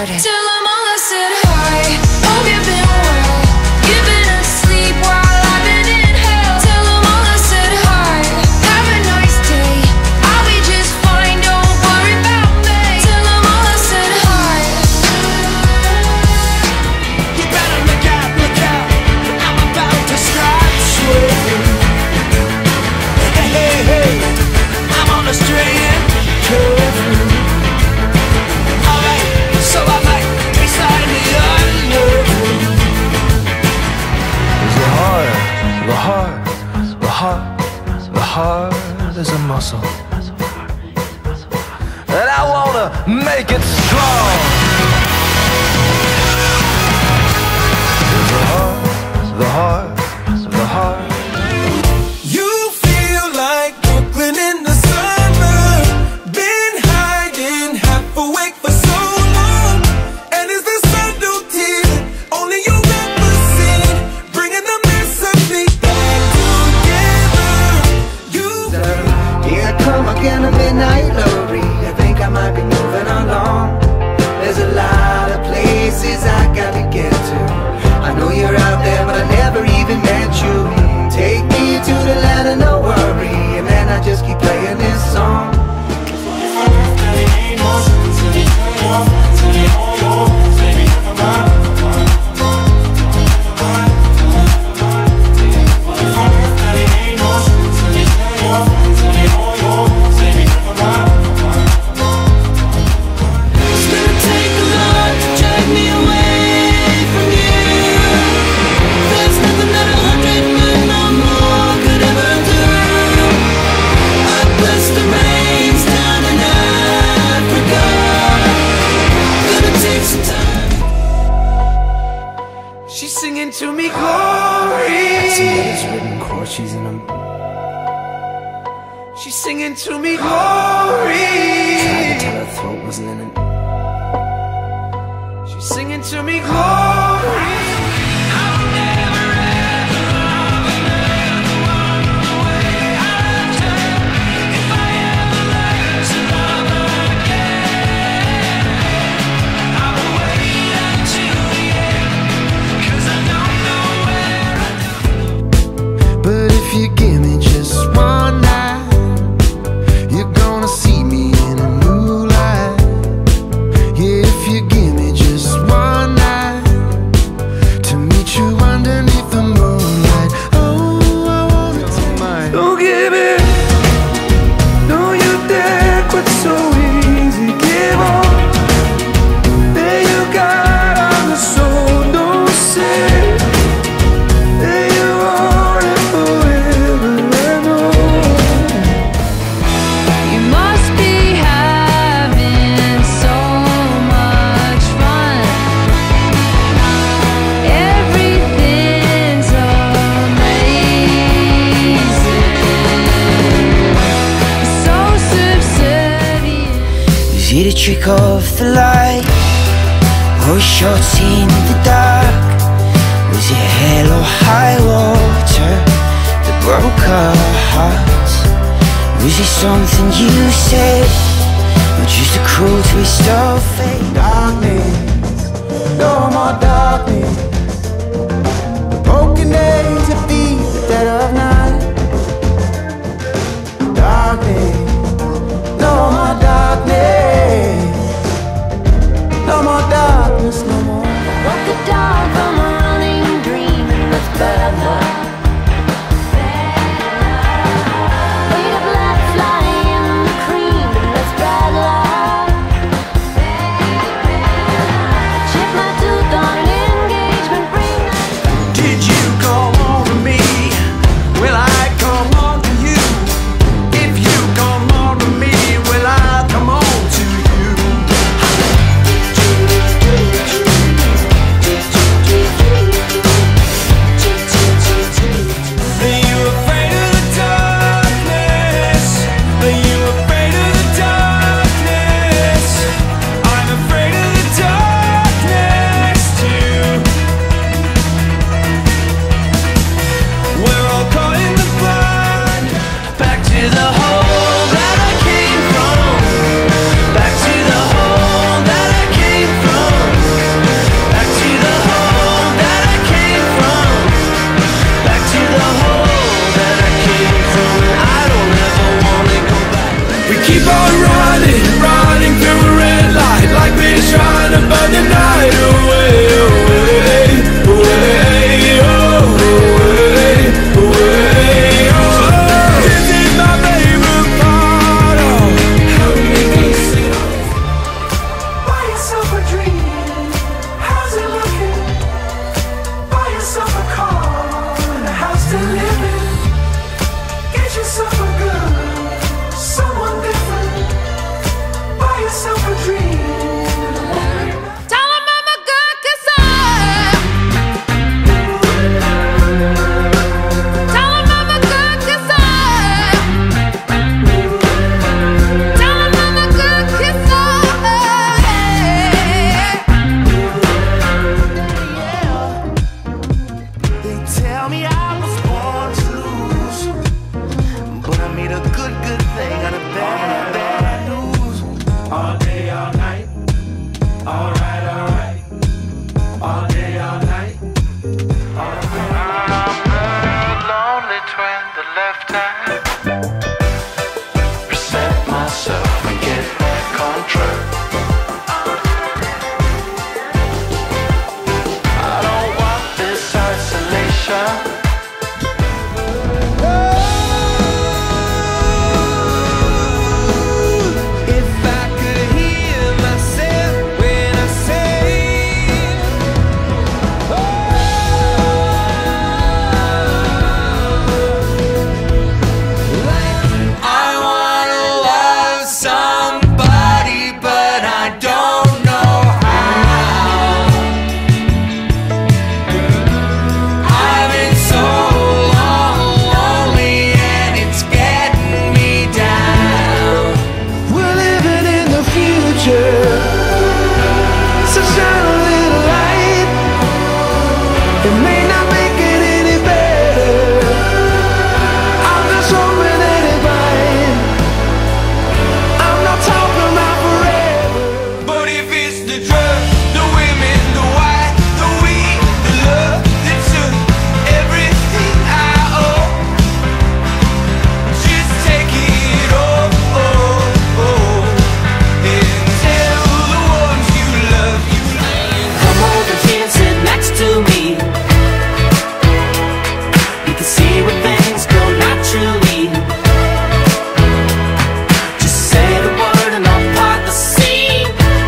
Till I'm all I said hi. Hope you've been well. You've been asleep while I've been in hell. Till I'm all I said hi. Have a nice day. I'll be just fine. Don't worry about me. Till I'm all I said hi. You better look out, look out. I'm about to start swinging. Hey, hey, hey. I'm on a string. Alright, so I might be slightly unknown. The heart is a muscle, and I wanna make it strong. The heart. You feel like Brooklyn in the summer. Been hiding, half awake for so long. And it's the subtlety that only you represent, bringing the mess of me back together. Here I come again, a midnight lorry. I think I might be moving along. There's a lot of places I gotta get to. I know you're out there, but I never even met you. Take me to the land of no worry, and then I just keep playing this song. She's singing to me glory. Somebody's written chords, she's in them. She's singing to me glory. Tried to tell her throat wasn't in it. She's singing to me glory. But if you give me just one night, you're gonna see me in a new light. Yeah, if you give me just one night to meet you underneath the moonlight. Oh, I wanna take mine. Don't give it, don't you dare quit so easy. Give on, there you got on the soul. Don't say that you want it forever. I know. You must be having so much fun. Everything's amazing. So subservient. Was it a trick of the light, or shots in the dark? Was it hell or high water that broke our hearts? Was it something you said, or just a cruel twist of fate? Darkness, no more darkness. The broken days that beat the dead of night. Darkness, no more darkness. No more darkness, no more. What the dawn from a running dream, and that's bad luck. Wait a black fly in the cream, and that's bad luck. Chip my tooth on an engagement. Alright, alright. All day, all night. I'm lonely twin the left hand. Reset myself and get back on track. I don't want this isolation. If I could hear myself when I say, oh, like I wanna love somebody, but I don't know how. I've been so long lonely and it's getting me down. We're living in the future, so shine a little light. It may not make it any better. I'm just hoping that it might. I'm not talking about forever. But if it's the drugs, the women, the white, the weed, the love that took everything I owe, just take it all, and tell the ones you love. Come over here and sit next to me. You can see where things go naturally. Just say the word and I'll part the sea.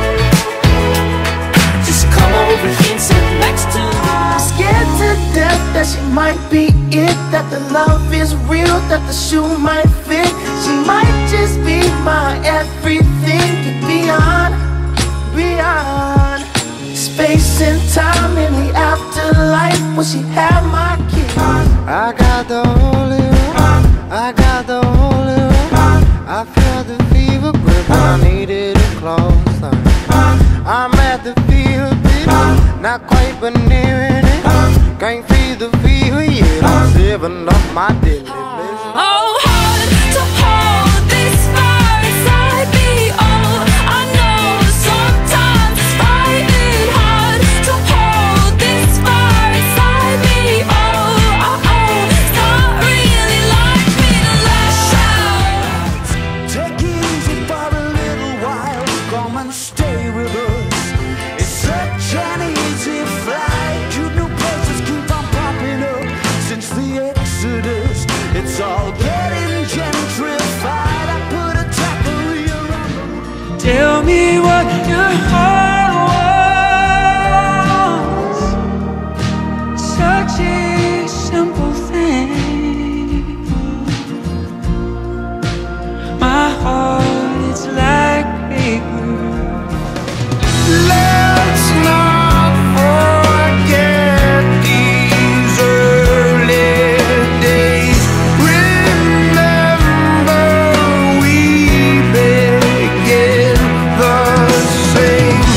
Just come over here and sit next to me. Scared to death that she might be it, that the love is real, that the shoe might fit. She might just be my everything and beyond, beyond space and time in the afterlife. Will she have my kiss? I got the holy one. I got the holy one. I felt the fever grip when I needed it closer. I'm at the field pit, not quite but nearing it. Can't feel the fever yet. I'm saving up my daily blessings. Oh, hard to hold this fire inside me. Oh, I know sometimes it's fighting hard to hold this fire inside me. Oh, it's not really like me to lash out. Take it easy for a little while. Come and stay with us. It's such an easy flight. Cute new places keep on popping up since the Exodus. It's all getting gentrified. I put a taquery around the room. Tell me what your heart wants. Such a simple thing. My heart is like paper. Let's not forget these early days. Remember we began the same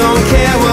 don't care what